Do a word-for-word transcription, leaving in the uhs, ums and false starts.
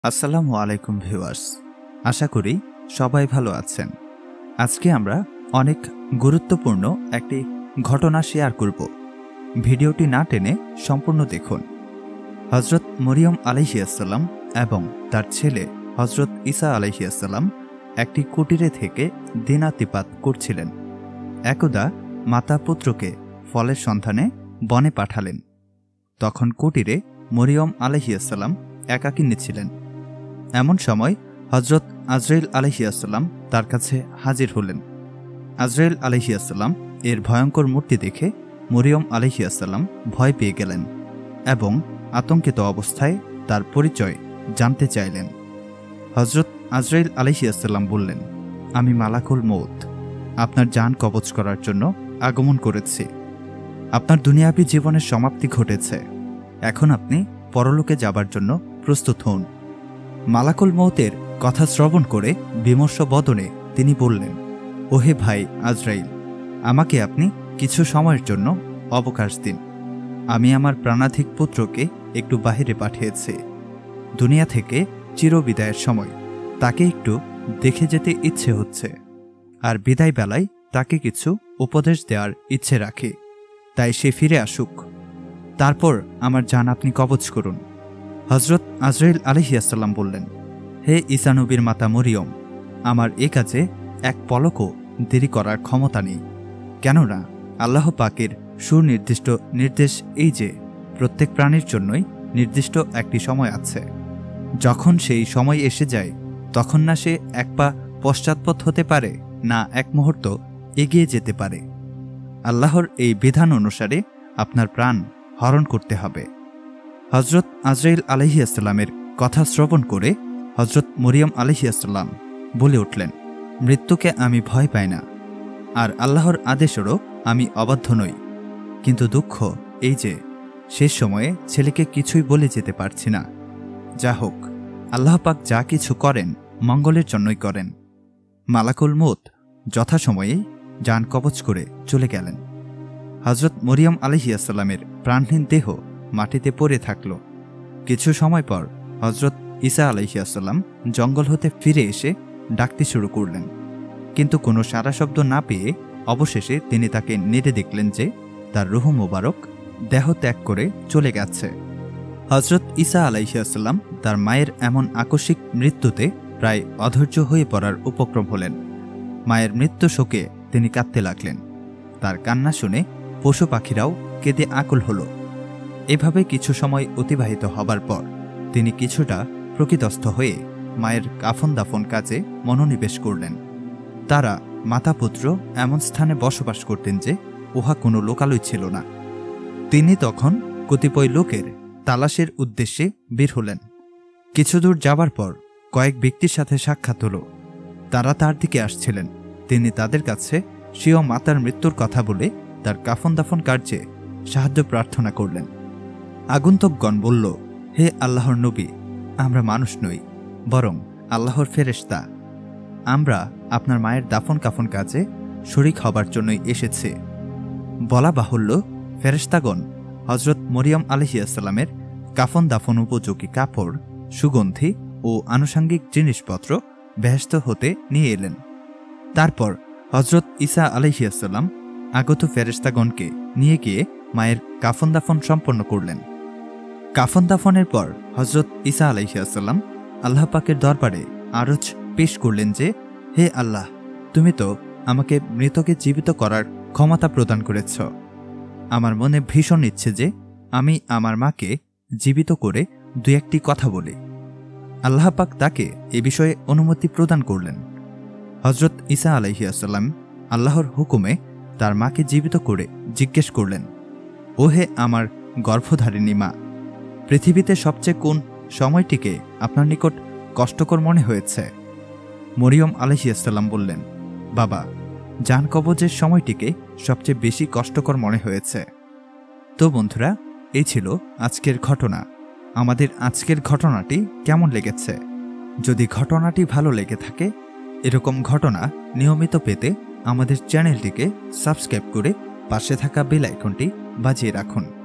আসসালামু আলাইকুম ভিউয়ার্স, আশা করি সবাই ভালো আছেন। আজকে আমরা অনেক গুরুত্বপূর্ণ একটি ঘটনা শেয়ার করব। ভিডিওটি না টেনে সম্পূর্ণ দেখুন। হজরত মরিয়ম আলাইহিসসালাম এবং তার ছেলে হজরত ঈসা আলাইহিসসালাম একটি কুটিরে থেকে দিনাতিপাত করছিলেন। একদা মাতা পুত্রকে ফলের সন্ধানে বনে পাঠালেন। তখন কুটিরে মরিয়ম আলাইহিসসালাম একাকিনী ছিলেন। এমন সময় হজরত আজরাইল আলাইহিসসালাম তার কাছে হাজির হলেন। আজরাইল আলাইহিসসালাম এর ভয়ঙ্কর মূর্তি দেখে মরিয়ম আলাইহিসসালাম ভয় পেয়ে গেলেন এবং আতঙ্কিত অবস্থায় তার পরিচয় জানতে চাইলেন। হজরত আজরাইল আলাইহিসসালাম বললেন, আমি মালাকুল মউত, আপনার জান কবজ করার জন্য আগমন করেছি। আপনার দুনিয়াবী জীবনের সমাপ্তি ঘটেছে, এখন আপনি পরলোকে যাবার জন্য প্রস্তুত হন। মালাকুল মউতের কথা শ্রবণ করে বিমর্ষ বদনে তিনি বললেন, ওহে ভাই আজরাইল, আমাকে আপনি কিছু সময়ের জন্য অবকাশ দিন। আমি আমার প্রাণাধিক পুত্রকে একটু বাহিরে পাঠিয়েছি। দুনিয়া থেকে চিরবিদায়ের সময় তাকে একটু দেখে যেতে ইচ্ছে হচ্ছে, আর বিদায় বেলায় তাকে কিছু উপদেশ দেওয়ার ইচ্ছে রাখি। তাই সে ফিরে আসুক, তারপর আমার জান আপনি কবজ করুন। হজরত আজরাইল আলাইহিসসালাম বললেন, হে ঈসা নবীর মাতা মরিয়ম, আমার এ কাজে এক পলকও দেরি করার ক্ষমতা নেই। কেননা আল্লাহ পাকের সুনির্দিষ্ট নির্দেশ এই যে প্রত্যেক প্রাণীর জন্যই নির্দিষ্ট একটি সময় আছে। যখন সেই সময় এসে যায় তখন না সে এক পা পশ্চাৎপদ হতে পারে, না এক মুহূর্ত এগিয়ে যেতে পারে। আল্লাহর এই বিধান অনুসারে আপনার প্রাণ হরণ করতে হবে। হজরত আজরাইল আলাইহিসসালামের কথা শ্রবণ করে হজরত মরিয়ম আলাইহিসসালাম বলে উঠলেন, মৃত্যুকে আমি ভয় পাই না, আর আল্লাহর আদেশেরও আমি অবাধ্য নই। কিন্তু দুঃখ এই যে শেষ সময়ে ছেলেকে কিছুই বলে যেতে পারছি না। যা হোক, আল্লাহ পাক যা কিছু করেন মঙ্গলের জন্যই করেন। মালাকুল মউত যথাসময়েই জান কবজ করে চলে গেলেন। হজরত মরিয়ম আলাইহিসসালামের প্রাণহীন দেহ মাটিতে পড়ে থাকল। কিছু সময় পর হজরত ঈসা আলাইহিসসালাম জঙ্গল হতে ফিরে এসে ডাকতে শুরু করলেন, কিন্তু কোনো সারা শব্দ না পেয়ে অবশেষে তিনি তাকে নেড়ে দেখলেন যে তার রূহ মোবারক দেহ ত্যাগ করে চলে গেছে। হজরত ঈসা আলাইহিসসালাম তার মায়ের এমন আকস্মিক মৃত্যুতে প্রায় অধৈর্য হয়ে পড়ার উপক্রম হলেন। মায়ের মৃত্যু শোকে তিনি কাঁদতে লাগলেন। তার কান্না শুনে পশু পাখিরাও কেঁদে আকুল হল। এভাবে কিছু সময় অতিবাহিত হবার পর তিনি কিছুটা প্রকৃতস্থ হয়ে মায়ের কাফন দাফন কাজে মনোনিবেশ করলেন। তারা মাতা পুত্র এমন স্থানে বসবাস করতেন যে উহা কোনো লোকালয় ছিল না। তিনি তখন কতিপয় লোকের তালাশের উদ্দেশ্যে বের হলেন। কিছুদূর যাবার পর কয়েক ব্যক্তির সাথে সাক্ষাৎ হল। তারা তার দিকে আসছিলেন। তিনি তাদের কাছে স্বীয় মাতার মৃত্যুর কথা বলে তার কাফন দাফন কার্যে সাহায্য প্রার্থনা করলেন। আগন্তুকগণ বলল, হে আল্লাহর নবী, আমরা মানুষ নই, বরং আল্লাহর ফেরেশতা। আমরা আপনার মায়ের দাফন কাফন কাজে শরিক হবার জন্যই এসেছি। বলা বাহুল্য, ফেরেশতাগণ হজরত মরিয়ম আলাইহিসসালামের কাফন দাফন উপযোগী কাপড়, সুগন্ধি ও আনুষাঙ্গিক জিনিসপত্র বেহেশত হতে নিয়ে এলেন। তারপর হজরত ঈসা আলাইহিসসালাম আগত ফেরেশতাগণকে নিয়ে গিয়ে মায়ের কাফন দাফন সম্পন্ন করলেন। কাফন দাফনের পর হজরত ঈসা আলাইহিসসালাম আল্লাহ পাকের দরবারে আরজ পেশ করলেন যে, হে আল্লাহ, তুমি তো আমাকে মৃতকে জীবিত করার ক্ষমতা প্রদান করেছ। আমার মনে ভীষণ ইচ্ছে যে আমি আমার মাকে জীবিত করে দু একটি কথা বলি। আল্লাহ পাক তাকে এ বিষয়ে অনুমতি প্রদান করলেন। হজরত ঈসা আলাইহিসসালাম আল্লাহর হুকুমে তার মাকে জীবিত করে জিজ্ঞেস করলেন, ও হে আমার গর্ভধারিণী মা, পৃথিবীতে সবচেয়ে কোন সময়টিকে আপনার নিকট কষ্টকর মনে হয়েছে? মরিয়ম আলাইহিসসালাম বললেন, বাবা, জান কবজের সময়টিকে সবচেয়ে বেশি কষ্টকর মনে হয়েছে। তো বন্ধুরা, এই ছিল আজকের ঘটনা। আমাদের আজকের ঘটনাটি কেমন লেগেছে? যদি ঘটনাটি ভালো লেগে থাকে, এরকম ঘটনা নিয়মিত পেতে আমাদের চ্যানেলটিকে সাবস্ক্রাইব করে পাশে থাকা বেল আইকনটি বাজিয়ে রাখুন।